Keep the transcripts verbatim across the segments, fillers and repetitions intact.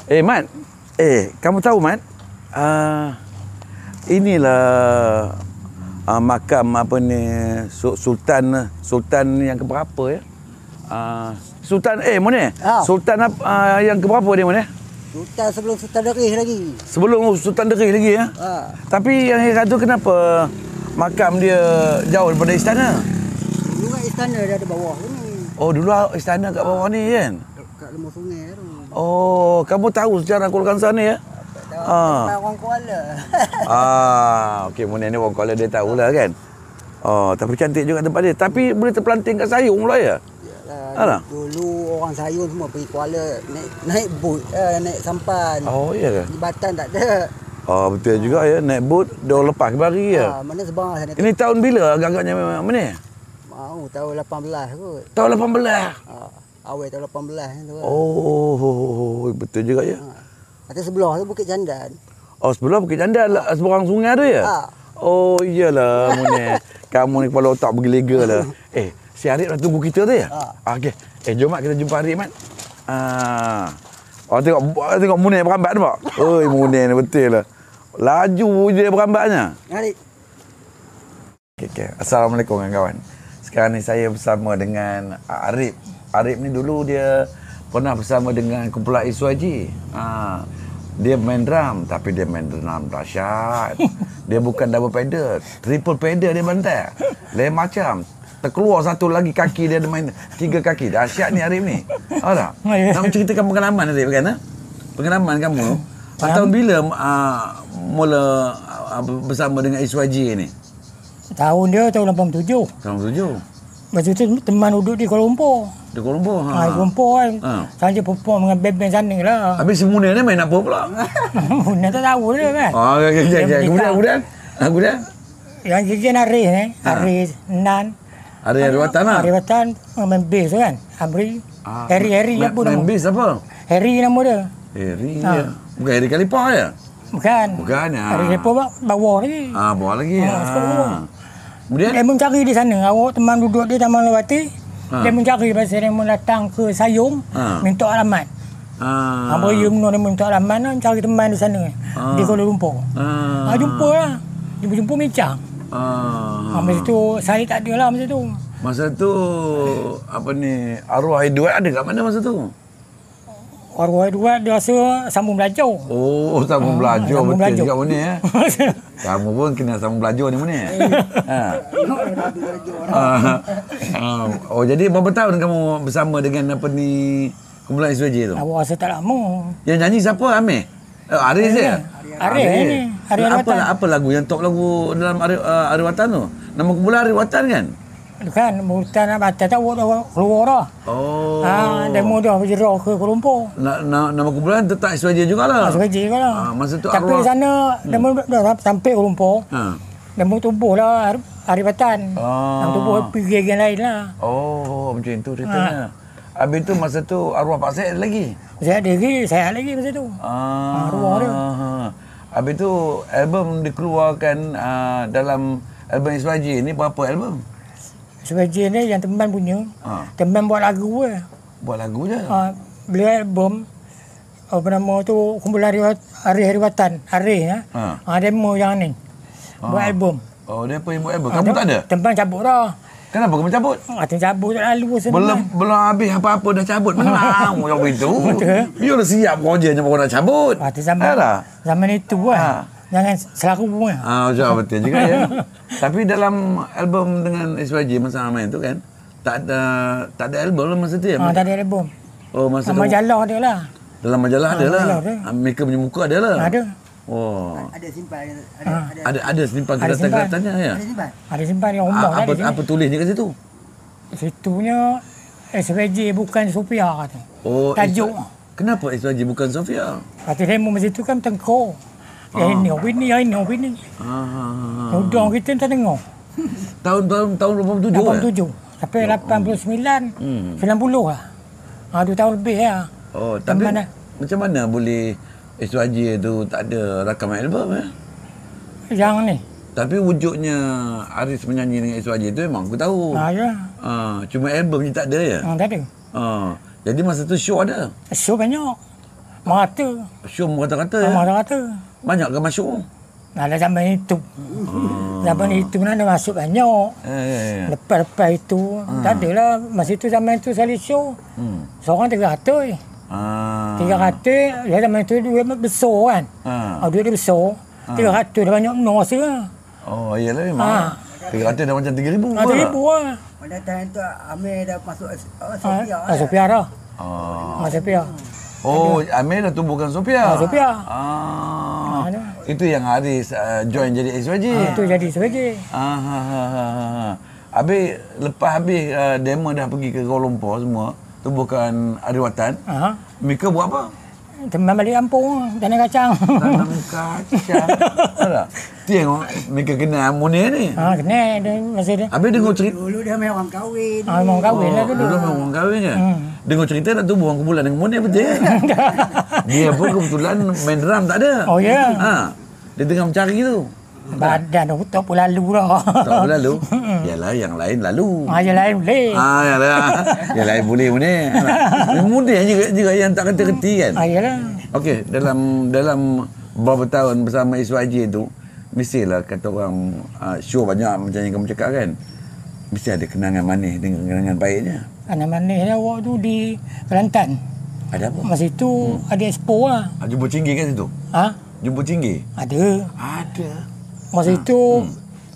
Eh, Mat. Eh, kamu tahu, Mat? Uh, inilah uh, makam apa ni Sultan Sultan yang keberapa ya? Uh, Sultan eh mana? Ah. Sultan uh, yang keberapa dia mana? Sultan sebelum Sultan Derih lagi. Sebelum Sultan Derih lagi ya? Ah. Tapi yang heran tu kenapa makam dia jauh daripada istana? Dulu kat istana dia ada bawah ni. Oh, dulu istana kat bawah ni kan? Kat lemah sungai tu. Oh, kamu tahu sejarah Kuala Kangsar ni ya? Ah. Orang Kuala. Ah, okey, Munir ni orang Kuala dia tahulah kan. Oh, tapi cantik juga tempat dia. Tapi boleh terpelanting kat Sayung pula ya? Yalah. Dulu orang Sayung semua pergi Kuala naik naik bot, eh, naik sampan. Oh, iya ke? Jambatan tak ada. Oh, betul juga ya. Naik bot dah lepas ke bari ya. Ah, mana sebarang sana. Ini tahun bila agak-agaknya memang mana? Mau tahun lapan belas kot. Tahun lapan belas. Ah, awal tahun lapan belas tu. Oh, betul juga ya. Ah. Atas sebelah tu Bukit Jandan. Oh, sebelah Bukit Jandan lah, seberang sungai tu ya? Ah. Oh, iyalah Munir. Kamu ni kepala otak bergelega lah. Eh, si Arif dah tunggu kita tu ya? Ah. Okey. Eh, jom Mat kita jumpa Arif, Mat. Ah. Oh, tengok tengok Munir berambat tu, Pak. Oi, Munir ni betul lah. Laju je berambatnya. Arif. Okey, okey. Assalamualaikum kawan-kawan. Sekarang ni saya bersama dengan Arif. Arif ni dulu dia pernah bersama dengan kumpulan Iswaji. Ah. Dia main drum, tapi dia main drum dahsyat. Dia bukan double pedal, triple pedal dia bantai. Lain macam. Terkeluar satu lagi kaki dia ada main tiga kaki. Dahsyat ni Arif ni. Tahu tak? Nak menceritakan pengalaman Arif kan? Ha? Pengalaman kamu. Tahun bila uh, mula uh, bersama dengan Iswaji ni? Tahun dia tahun lapan puluh tujuh. Tahun tujuh. Masa tu teman duduk di Kuala Lumpur. Di Kuala Lumpur? Ha. Ha, Kuala Lumpur kan. Ha. Saja perform dengan band-band sana lah. Habis si Munir ni main apa pula? Munir tak tahu dia kan. Oh, okey, okey, okey. Kemudian, kemudian? Ha, kemudian? Yang kira Arif ni. Arif, Nan. Arif Ariwatan lah? Arif Ariwatan main bass tu kan. Amri. Ah, Harry, Harry main, apa nama? Main bass apa? Harry nama dia. Harry Ha. ya. Bukan Harry Kalipah ya? Bukan. Bukan ya. Arif Ariwatan bawah lagi. Ah, bawah lagi ya. Ha, sekolah bawah. Kemudian? Dia mencari di sana. Awak teman duduk di Taman Lewati. Ha. Dia mencari pasal dia mau datang ke Sayung. Ha. Minta alamat. Ah. Apa dia menurut dia minta alamat lah. Cari teman di sana. Ah. Di Kuala Lumpur. Ah. Ha, jumpa lah. Jumpa-jumpa bincang. Ah. Ha, masa tu saya tak ada lah masa tu. Masa tu apa ni arwah Edward ada kat mana masa tu? Arwah Edward dia rasa sambung belajar. Oh, sambung Ah, belajar sambung betul belajar. juga Munir ya. Kamu pun kena sambung belajar ni Munir. Ha. Ah. Ah. Oh, jadi berapa tahun kamu bersama dengan apa ni kumpulan Iswaji tu? Awak rasa tak lama. Yang nyanyi siapa? Amir? Eh, Arif je? Arif ni. Arif apa, Ariwatan. apa lagu yang top lagu dalam Arif, uh, Ariwatan tu? Nama kumpulan Ariwatan kan? Kan, Mutan Abatan tak awak dah keluar dah. Oh. Ha, demo dah berjerah ke Kuala Lumpur. Na, na, nama kumpulan tetap Iswaji jugalah. Ha, Segaji ke Ah, lah. masa tu Tapi arwah- di sana, demo dah sampai Kuala Lumpur. Ha. Demo tubuh lah Ariwatan. Ah. Yang tubuh pergi yang lain lah. Oh, macam tu ceritanya. Habis tu masa tu arwah Pak Syed ada lagi? Saya ada lagi, saya ada lagi masa tu. Ah. Arwah dia. Habis tu album dikeluarkan uh, dalam album Iswaji ni berapa album? Sebagai ni yang teman punya. Ha. Teman buat lagu ke. Buat lagu je. Ha, beli album. Apa nama tu, kumpulan Arif Ariwatan. Arif ya. Ha. Ha, demo yang ni. Buat album. Oh, dia apa yang buat album? Kamu tak ada? Teman cabut dah. Kenapa kamu cabut? Ha, teman cabut tak lalu sebenarnya. Belum belum habis apa-apa dah cabut. Mana mau yang begitu? Biar dah siap kerjanya baru nak cabut. Ha, tu zaman, Alah. zaman itu kan. Ha. Jangan selaku pun. Ah, macam betul juga ya. Tapi dalam album dengan Iswaji masa main tu kan, tak ada tak ada album lah masa tu ya. Ha, tak ada album. Oh, masa tu. Majalah dia lah. Dalam majalah Ha, ada lah. majalah ada. Ah, Mereka punya muka ada lah. Ada. Oh. Ada simpan. Ada, Ha. ada, Ada ada simpan Ada simpan. kelihatan-kelihatannya ya. ada simpan. Ada simpan yang rumah Ah, tadi apa sini. apa tulisnya kat situ? Situnya S V J bukan Sofia kata. Oh, Tajuk. Iswa- Kenapa Iswaji bukan Sofia? Kata demo masa tu kan tengkor. Ya ini, ini, ya ini, ini. Ah. Udang kita tak dengar. Tahun-tahun tahun lapan puluh tujuh. lapan puluh eh? tujuh. Sampai lapan puluh sembilan. Hmm. sembilan puluh lah. Ha, dua tahun lebih ya. Oh, tapi Teman dah. macam mana boleh Iswaji tu tak ada rakaman album eh? Yang ni. Tapi wujudnya Aris menyanyi dengan Iswaji tu memang aku tahu. Ha, ya. Ah, cuma album je tak ada ya? Ha, tak ada. Ah, jadi masa tu show ada. Show banyak. Merata. Syum kata-kata ya? Merata-rata. Banyak ke masuk? Ada zaman itu. Hmm. Zaman itu mana ada masuk banyak. Ya, ya, ya. Lepas-lepas itu. Hmm. Tak adalah. Masa itu zaman itu saya show. Hmm. Seorang tiga ratus. Ah. Tiga ratus. Ya zaman itu duit besar kan. Ah. Ah. Duit dia besar. Tiga ratus dah banyak benar rasa. Oh, iyalah memang. Ah. Tiga ratus dah macam tiga ribu. Ah, tiga ribu lah. Pada time tu Amir dah masuk uh, Ah, Sophia. ah, Sophia dah. Ah. Ah, Sophia. Oh, Amir dah tumbuhkan Sophia. Ah, Sophia. Ah. Ah, ada. Itu yang Haris uh, join jadi S Y J. Ah, itu jadi sebagai. Ah, ha, ha, ha, ha. Habis, lepas habis uh, demo dah pergi ke Kuala Lumpur semua, tumbuhkan Ariwatan, Ah. Mika buat apa? Teman balik kampung, tanam kacang. Tanam kacang. Alah, tengok Mika kenal Munir ni. Ah, kena dia masa dia. Habis dengar cerita. Dulu dia main orang kahwin. Ah, mau kahwin lah Oh, dulu. dulu memang orang kahwin ke? Hmm. Dengar cerita nak tumbuh orang kumpulan dengan Munir betul ke? Dia pun kebetulan main drum tak ada. Oh, ya? Ha. Dia tengah mencari tu. Badan tu tak pun lalu dah. Tak apa lalu. Yalah, yang lain lalu. Ah, yang lain boleh. Ah, yalah. Yang lain boleh Munir. Munir juga, juga yang tak kerti-kerti kan? Ah, yalah. Okey, dalam dalam beberapa tahun bersama S Y J tu, mestilah kata orang uh, show banyak macam yang kamu cakap kan. Mesti ada kenangan manis dengan kenangan baiknya. Anak manis dah awak tu di Kelantan. Ada apa? Masa itu hmm. ada expo lah. Ah, jumpa Cinggi kat situ? Ha? Jumpa Cinggi? Ada. Ada. Masa Ha. itu Hmm.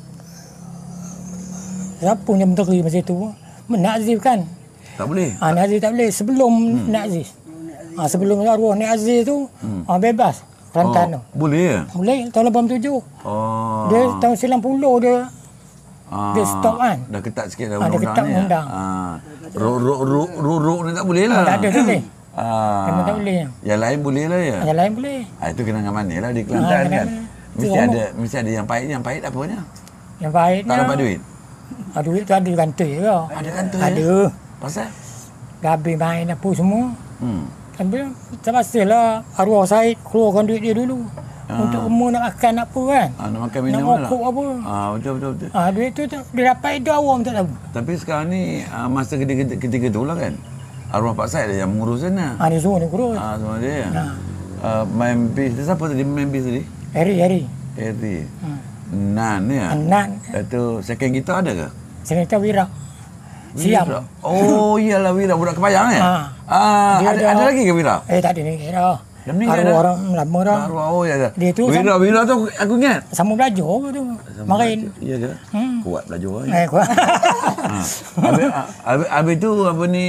siapa yang menteri masa itu? Nak Aziz kan? Tak boleh? Ah, Nak Aziz tak boleh. Sebelum hmm. Nak Aziz. Ah, sebelum arwah Nak Aziz tu hmm. ah, bebas Kelantan Oh, tu. boleh ya? Boleh tahun lapan puluh tujuh. Oh. Dia tahun sembilan puluh dia Ah, dia stop kan. Dah ketat sikit dah Ah, dia undang-undang ketat ni. undang. Ah. Rok rok rok rok rok ni tak boleh lah. Ah, tak ada, tak boleh. Ah. Memang tak boleh. Yang lain boleh lah ya. Yang lain boleh. Ah, itu kenangan manis lah di Kelantan Ah, kan. kenangan. Mesti Itu ada mesti ada yang pahit, yang pahit apanya? Yang baiknya. Tak dapat duit. Ah, duit tu ada kantor ke? Ada kantor Ada. ya? Pasal? Habis main apa semua. Hmm. Tapi terpaksalah arwah Said keluarkan duit dia dulu. Ah. Untuk umur nak makan apa kan. Ah, nak makan Nak minum lah. rokok apa. Ah, betul betul betul. Ah, duit tu tu- dia dapat itu awam tak tahu. Tapi sekarang ni ah, masa ketika ketika tu lah kan. Arwah Pak Said yang mengurus sana. Ah, dia suruh ni kurus. Ah, semua dia. Ah. Ah, main bis. Dia siapa tadi main bis tadi? Hari hari. Eri. Hmm. Nan ni ya. Anak Itu second kita ada ke? saya kata Wira. Siam. Wira. Oh, iyalah Wira budak Kepayang ya? Ah. Ah, Dia ada, ada- ada lagi ke Wira? Eh tak ada ni dah. Dah meninggal Arwah dah? orang lama dah. Arwah, oh ya. Dia tu Wira, Wira tu aku, aku ingat. Sama belajar ke tu. Marin. Iya ke? Hmm. Kuat belajar. Ya. Eh kuat. Ha. Habis, habis, habis tu apa ni,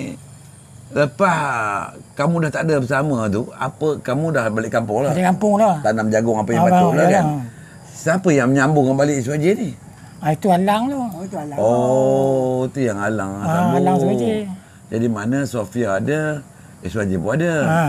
lepas kamu dah tak ada bersama tu, apa kamu dah balik kampung lah? Balik kampung dah. Tanam jagung apa yang Ah, betul lah ya, kan? ya. Siapa yang menyambung balik S Y J ni? Ah, itu halang tu. Oh, itu alam. Oh, tu yang halang. Ah, sambung. halang S Y J. Jadi mana Sofia ada, S Y J pun ada. Ah.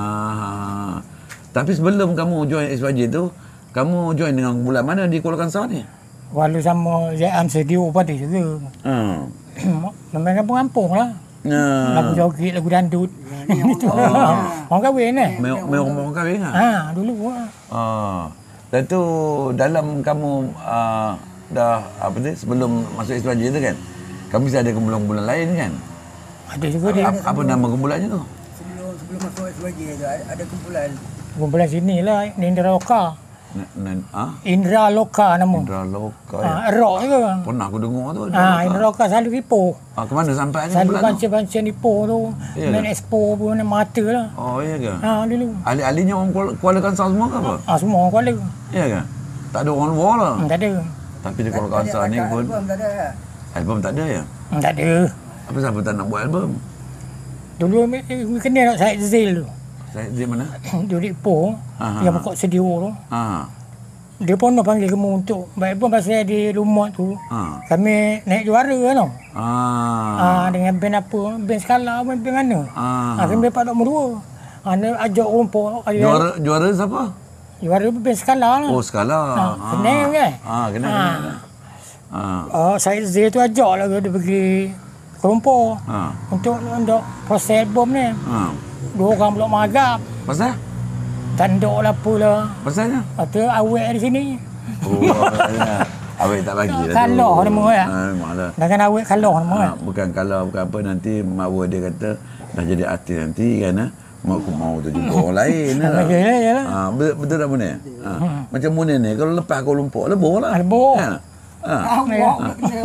Ah. Tapi sebelum kamu join S Y J tu, kamu join dengan kumpulan mana di Kuala Kangsar ni? Walau sama Zai'am Sedio pada juga. Hmm. Memang kampung-kampung lah. Nah. Lagu joget, lagu dandut. Itu. Orang kahwin eh. Mel mel orang kahwin ah. Ha, dulu lah. Ah. Dan tu dalam kamu uh, dah apa tu sebelum masuk S Y J tu kan, kamu mesti ada kumpulan-kumpulan lain kan? Ada juga dia. Apa, apa nama kumpulannya tu? Sebelum sebelum masuk S Y J tu ada, ada kumpulan. Kumpulan sini lah, Indra Loka. Nan, nan ah? Indra Loka nama. Indra Loka ya. Ha, erok je. Pernah aku dengar tu. Ha, Indra Loka selalu ripo. Ah, ke mana sampai ni Selalu kumpulan tu? bancang-bancang ripo tu. Ya Main ke? expo pun, main mata lah. Oh, iya ke? Ha, dulu. Ahli-ahlinya orang Kuala, Kuala Kangsar semua ke apa? Ha, semua orang Kuala. Iya ke? Tak ada orang luar lah. Hmm, tak ada. Tapi di Kuala Kangsar ni Ada pun album tak ada. album tak ada ya? Hmm, tak ada. Apa siapa tak nak buat album? Dulu eh, kena nak Syed Zil tu. Saya di mana? Dia ripo. Aha. Yang buka studio tu. Ha. Dia pun nak panggil kamu untuk. Baik pun pasal di rumah tu. Ha. Kami naik juara kan tau. Ah. Ah, dengan band apa? Band skala apa? Band mana? Ah. Ah, kami dapat nombor dua. Ah, dia ajak rumput. Juara juara siapa? Juara band skala lah. Oh, Skala. Ah, kena kan? Ah, kena. Ah. kena, kena. Ah. Ah, saya Zee tu ajak lah dia pergi ke rumput. Ah. Untuk untuk proses album ni. Ah. Dua orang pula magap. Pasal? Tanduk lah pula. Pasalnya? Kata awet di sini. Oh, ya. Awak tak bagi lah tu. Kalah nama ya. Ah, memanglah. Dengan awet kalah nama Ah, kan. bukan kalau bukan apa nanti mak dia kata dah jadi artis nanti kan ah. Mak aku mau tu jumpa orang lain. Ah, yalah, yalah. Ha, betul, betul tak Munir? Ha. Macam Munir ni, kalau lepas Kuala Lumpur, lebur lah. Lebur. Kan? Ha. Awak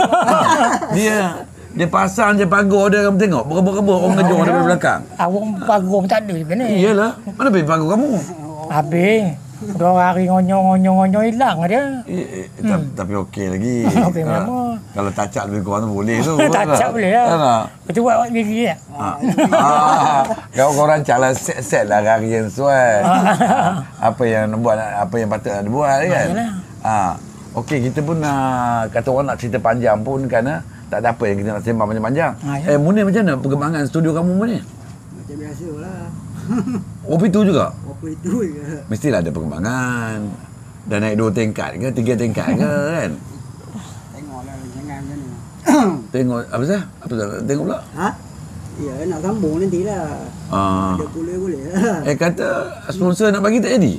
Dia dia pasang je pagar dia, kamu tengok. Berebut-rebut orang ngejar daripada belakang. Awak pagar tak ada juga ni. Iyalah. Mana pergi pagar kamu? Habis. Dua hari ngonyo-ngonyo-ngonyo hilang dia. Eh, eh, ta- Tapi okey lagi. Okey, Kalau- kenapa? Kalau tacak lebih kurang tu boleh tu. Tacap boleh lah. Kan tak? Betul buat gigi ya. Ah, kau kau rancak lah set-set lah hari yang sesuai. Apa yang nak buat, apa yang patut nak buat kan. Yalah. Ah, okey, kita pun nak kata orang nak cerita panjang pun kerana tak ada apa yang kita nak sembang panjang-panjang. Ah, ya. Eh, Munir macam mana perkembangan studio kamu Munir? macam biasa lah. Oh, itu juga. Apa itu je. Mestilah ada perkembangan. Dah naik dua tingkat ke, tiga tingkat ke kan? Tengoklah jangan macam ni. Tengok apa sah? Apa sah? Tengok pula. Ha? Ya, nak sambung nantilah. Ah. Ada boleh-boleh lah. Eh kata sponsor nak bagi tak jadi.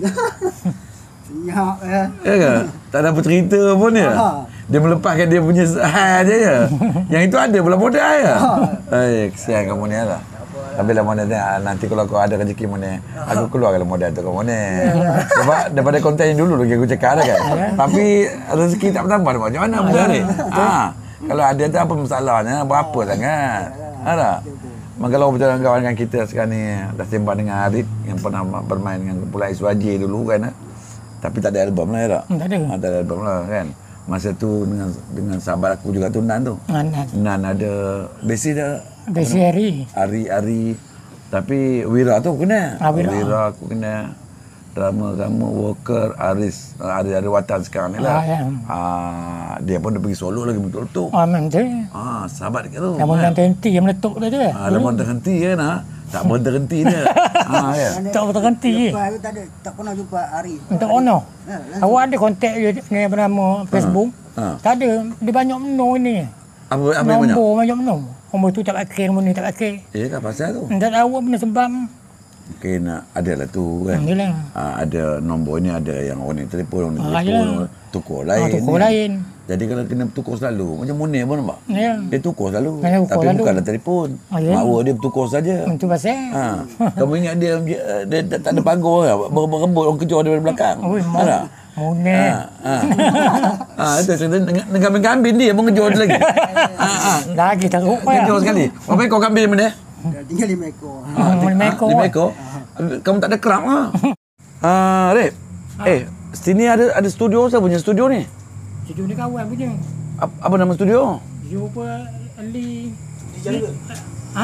Siap eh. Ya ke? Tak ada apa cerita pun dia. Ha. Dia melepaskan dia punya hal je ya. Yang itu ada pula modal ya. Eh, kesian kamu ni lah. Tapi lah mana nanti kalau kau ada rezeki mana, aku keluarkan modal tu kamu ni. Sebab daripada konten dulu lagi aku cakap dah kan. Tapi rezeki tak bertambah macam mana modal ni? Ha. Kalau ada tu apa masalahnya? Berapa sangat? Ha tak? Maka kalau betul kawan dengan kita sekarang ni dah sembang dengan Arif yang pernah bermain dengan kumpulan Iswaji dulu kan. Tapi tak ada album lah ya tak? Hmm, tak ada. Ha, tak ada album lah kan. Masa tu dengan dengan sahabat aku juga tu Nan tu. Anak. Nan ada Besi dah Besi hari. Ari-Ari. Tapi Wira tu aku kena. Ah, Wira. Wira aku kena. Drama kamu Walker Aris Ari Ari Watan sekarang ni lah. Ah, ya. Ah, dia pun dah pergi solo lagi betul-betul. Ah, memang tu. Ah, sahabat dekat tu. Namun yang terhenti yang meletup tu tu. Ah, dah terhenti kan ah. Tak berhenti dia. Ah, ya. Tak berhenti. Lepas aku tak ada, tak pernah jumpa Ari. Untuk ono. Awak ada kontak dia ni bernama Facebook? Ha. Tak ada. Dia banyak menung ni. Apa apa yang banyak? Nombor banyak menung. Nombor tu tak pakai, nombor ni tak pakai. Eh, kan pasal tu. Tak tahu apa benda sebab. Mungkin ah, ada lah tu kan. Hmm, yelah. Ah, ada nombor ni ada yang orang ni telefon, orang ni Ah, telefon, yelah. tukar Ah, lain. tukar ni. lain. Jadi kalau kena tukar selalu, macam Munir pun nampak. Ya. Dia tukar selalu. Kena tukar Tapi selalu. bukanlah telefon. Ah, ya. Makwa dia bertukar saja. Itu pasal. Ha. Kamu ingat dia dia, dia, dia tak ada pagar ke? Berebut orang kejar daripada belakang. Oi, mau. Ada? Mune. Ha. Ha. Ha, itu cerita dengan kambing-kambing dia pun kejar dia lagi. Ha, ha. Lagi teruk Kejar ya. sekali. Berapa ekor kambing mana? Dah tinggal lima ekor. Ah, lima ekor. Lima ekor. Kamu tak ada keram ah. Ah, Rip. Eh, sini ada ada studio, saya punya studio ni. Studio ni kawan punya. Apa, apa nama studio? Jumpa Ali. Di jungle. Ha?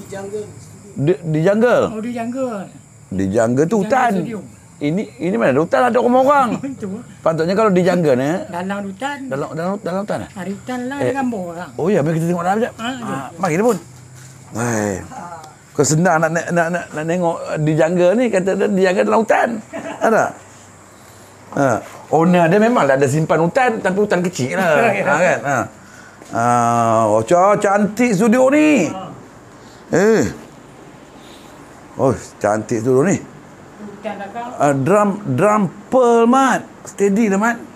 Di, di jungle. Oh, di jungle. Di jungle tu hutan. studio. Ini ini mana ada hutan, ada orang-orang. Itu. Patutnya kalau di jungle ni Dalam hutan. dalam dalam dalam hutan eh? Hari hutan lah Eh. ada gambar orang. Oh ya, mari kita tengok dalam sekejap. Ha, Ah, mari kita pun. Hai. Kau senang nak nak nak, nak, nak tengok di jungle ni, kata dia di jungle dalam hutan. Ada? Ha. Owner dia memang ada simpan hutan, tapi hutan kecil lah. Ha, kan? Ha. Ah, oh, cantik studio ni. Eh. Oh, cantik studio ni. Hutan dah kau. Uh, drum drum pearl mat. Steady dah mat.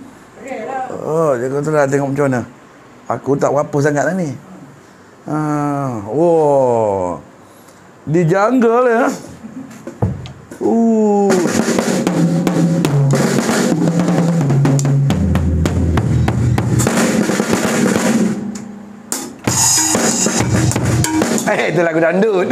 Oh, dia kata lah tengok macam mana. Aku tak berapa sangat lah ni. Ah, oh. Di jungle ya. Uh. Eh, itu lagu dangdut.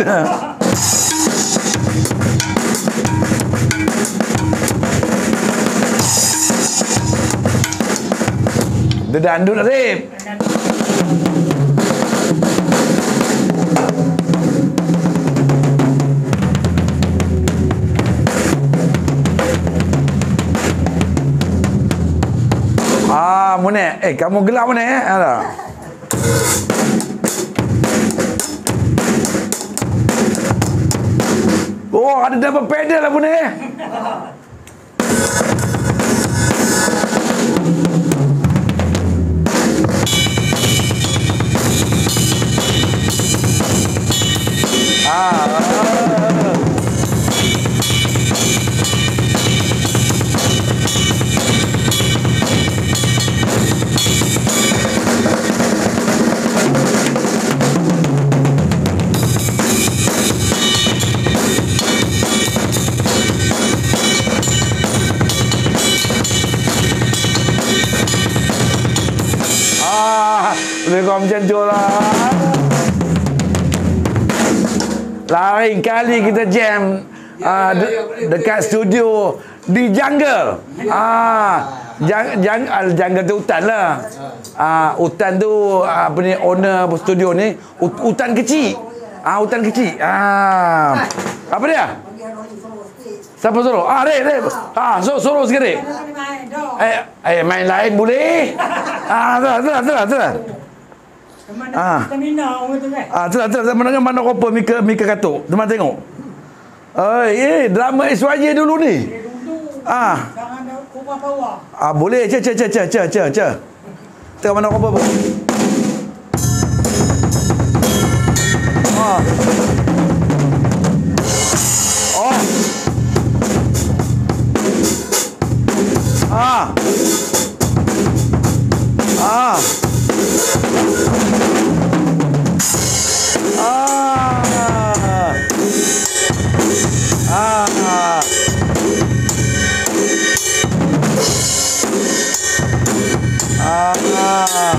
Dia dangdut lah, Rip. Ah, Munir. Eh, kamu gelap Munir eh? Alah. Oh, ada double pedal lah Munir. Ah. kau macam tu lah. Lain kali kita jam uh, de- dekat studio di jungle. Ah, jang, jang, uh, jungle tu hutan lah. Ah, hutan tu uh, apa ni owner studio ni hut- hutan kecil. Ah, hutan kecil. Ah. Apa dia? Siapa suruh? Ah, Rek, Rek. Ah, so, suruh sikit, Rek. Eh, eh, main lain boleh? Ah, terus, terus, terus, terus. Ah. Stamina orang tu kan. Ah, terus, terus. Mana mana kopa Mika Mika Katuk. Teman tengok. Oh, eh, drama S Y J dulu ni. Ah. Jangan ada kubah bawah. Ah, boleh. Cer, cer, cer, cer, cer, cer, cer. Tengok mana kopa. Ah. Oh. Ah. Ah. Ah. Ah. Ah.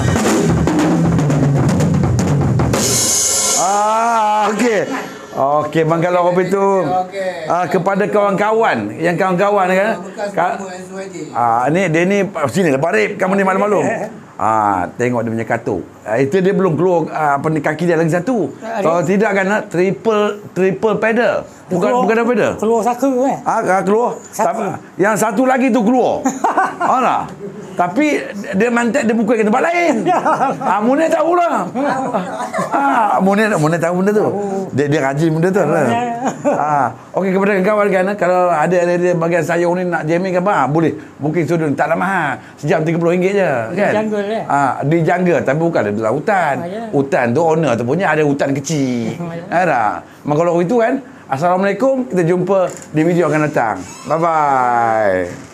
Ah, okey. Okey, bang kalau kopi tu Okey. ah, kepada kawan-kawan, yang kawan-kawan kan. Ka- ah, ni dia ni sini lepas rip kamu ni malu-malu. Ah, tengok dia punya katuk. Ah, itu dia belum keluar ah, apa ni kaki dia lagi satu. Kalau tidak kan ah, triple triple pedal. Bukan Keluar- bukan ada pedal. Keluar saka kan. Ah, ah, keluar. Satu. Tapi, yang satu lagi tu keluar. Ah, tak? Tapi dia mantat dia pukul ke tempat lain. Ah, Munir tahu lah. Ah, Munir Munir tahu benda tu. Dia dia rajin benda tu lah. Ah, okey kepada kawan kan kalau ada ada bagian sayur ni nak jamming ke apa, ah, boleh. Mungkin sudut tak lama mahal. Sejam tiga puluh ringgit je kan. Di jungle eh? Ah, di jungle tapi bukan di dalam hutan. Ah, ya. Hutan tu owner tu punya ada hutan kecil. Ada. Maka kalau itu kan, assalamualaikum, kita jumpa di video akan datang. Bye bye.